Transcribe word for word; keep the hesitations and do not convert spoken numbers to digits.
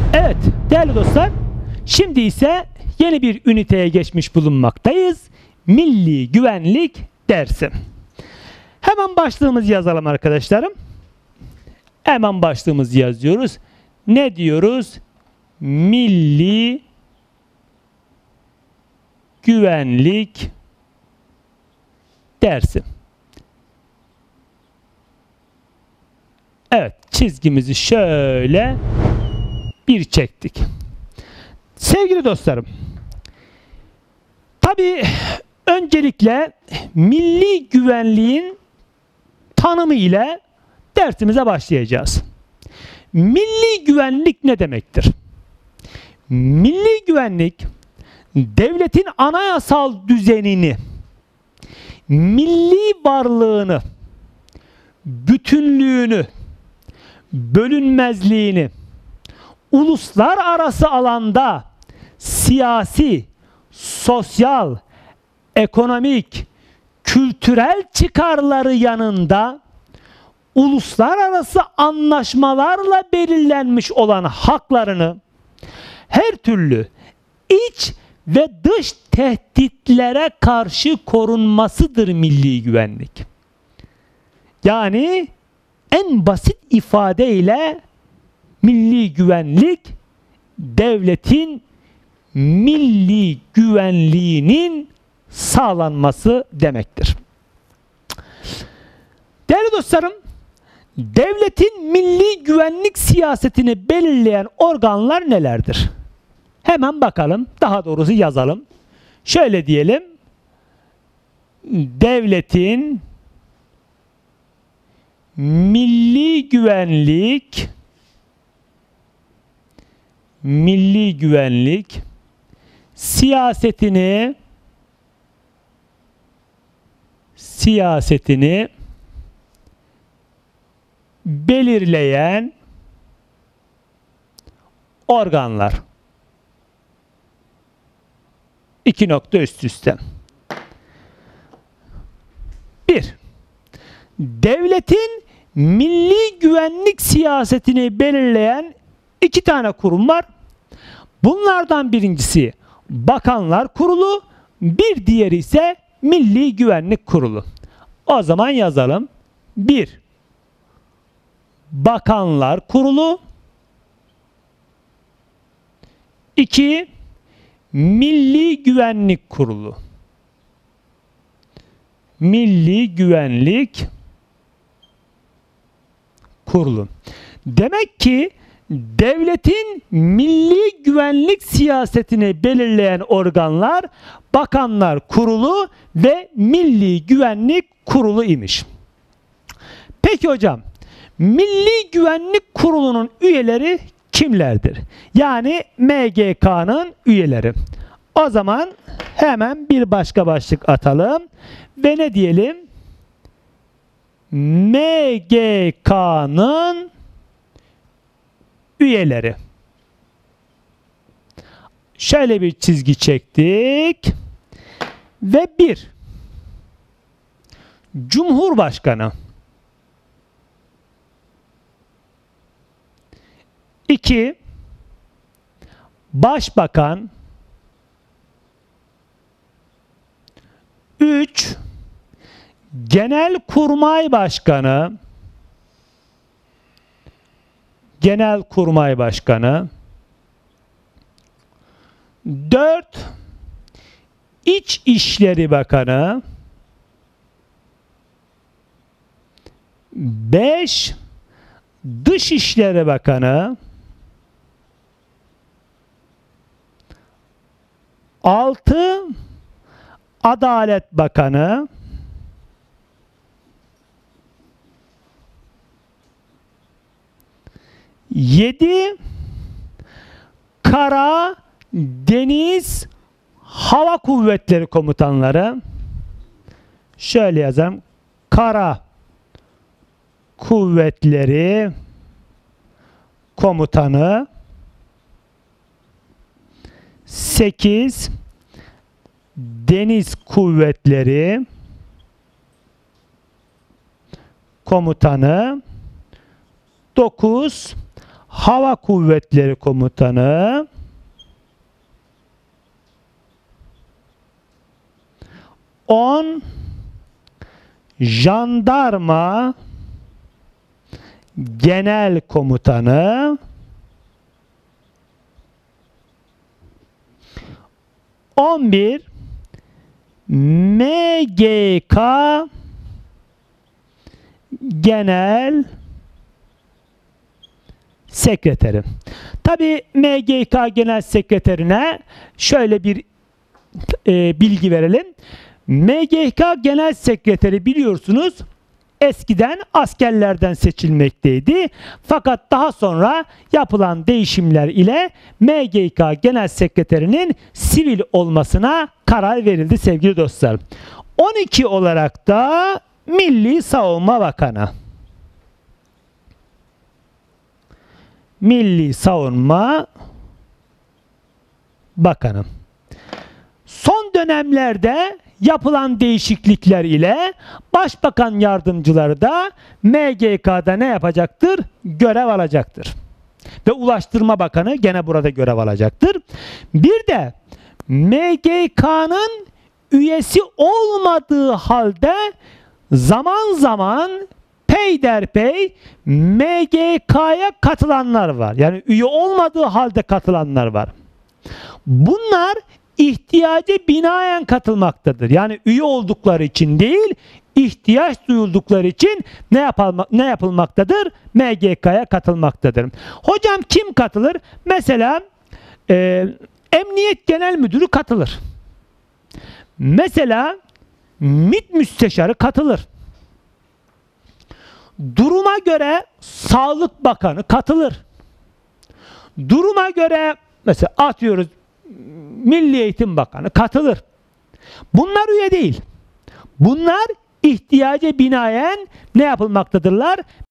Evet değerli dostlar, şimdi ise yeni bir üniteye geçmiş bulunmaktayız. Milli güvenlik dersi. Hemen başlığımızı yazalım arkadaşlarım. Hemen başlığımızı yazıyoruz. Ne diyoruz? Milli güvenlik dersi. Evet, çizgimizi şöyle bir çektik. Sevgili dostlarım, tabii öncelikle milli güvenliğin tanımı ile dersimize başlayacağız. Milli güvenlik ne demektir? Milli güvenlik, devletin anayasal düzenini, milli varlığını, bütünlüğünü, bölünmezliğini, uluslararası alanda siyasi, sosyal, ekonomik, kültürel çıkarları yanında uluslararası anlaşmalarla belirlenmiş olan haklarını her türlü iç ve dış tehditlere karşı korunmasıdır milli güvenlik. Yani en basit ifadeyle milli güvenlik, devletin milli güvenliğinin sağlanması demektir. Değerli dostlarım, devletin milli güvenlik siyasetini belirleyen organlar nelerdir? Hemen bakalım, daha doğrusu yazalım. Şöyle diyelim, devletin milli güvenlik milli güvenlik siyasetini siyasetini belirleyen organlar. İki nokta üst üste. Bir, devletin milli güvenlik siyasetini belirleyen iki tane kurum var. Bunlardan birincisi Bakanlar Kurulu, bir diğeri ise Milli Güvenlik Kurulu. O zaman yazalım. Bir, Bakanlar Kurulu. İki, Milli Güvenlik Kurulu. Milli Güvenlik Kurulu. Demek ki devletin milli güvenlik siyasetini belirleyen organlar Bakanlar Kurulu ve Milli Güvenlik Kurulu imiş. Peki hocam, Milli Güvenlik Kurulu'nun üyeleri kimlerdir? Yani M G K'nın üyeleri. O zaman hemen bir başka başlık atalım ve ne diyelim? M G K'nın üyeleri. Şöyle bir çizgi çektik ve bir, Cumhurbaşkanı. İki, Başbakan. Üç, Genelkurmay Başkanı. Genelkurmay Başkanı. Dört, İçişleri Bakanı. Beş, Dışişleri Bakanı. Altı, Adalet Bakanı. Yedi, Kara, Deniz, Hava Kuvvetleri Komutanları. Şöyle yazalım. Kara Kuvvetleri Komutanı. Sekiz, Deniz Kuvvetleri Komutanı. Dokuz, Hava Kuvvetleri Komutanı, on Jandarma Genel Komutanı, on bir M G K Genel Sekreteri. Tabi M G K Genel Sekreterine şöyle bir e, bilgi verelim. M G K Genel Sekreteri biliyorsunuz eskiden askerlerden seçilmekteydi. Fakat daha sonra yapılan değişimler ile M G K Genel Sekreterinin sivil olmasına karar verildi sevgili dostlar. on iki olarak da Milli Savunma Bakanı. Milli Savunma Bakanı. Son dönemlerde yapılan değişiklikler ile Başbakan Yardımcıları da M G K'da ne yapacaktır? Görev alacaktır. Ve Ulaştırma Bakanı gene burada görev alacaktır. Bir de M G K'nın üyesi olmadığı halde zaman zaman peyderpey M G K'ya katılanlar var. Yani üye olmadığı halde katılanlar var. Bunlar ihtiyaca binaen katılmaktadır. Yani üye oldukları için değil, ihtiyaç duyuldukları için ne, yapalma, ne yapılmaktadır? M G K'ya katılmaktadır. Hocam kim katılır? Mesela e, Emniyet Genel Müdürü katılır. Mesela MİT Müsteşarı katılır. Duruma göre Sağlık Bakanı katılır. Duruma göre mesela atıyoruz Milli Eğitim Bakanı katılır. Bunlar üye değil. Bunlar ihtiyaca binaen ne yapılmaktadırlar?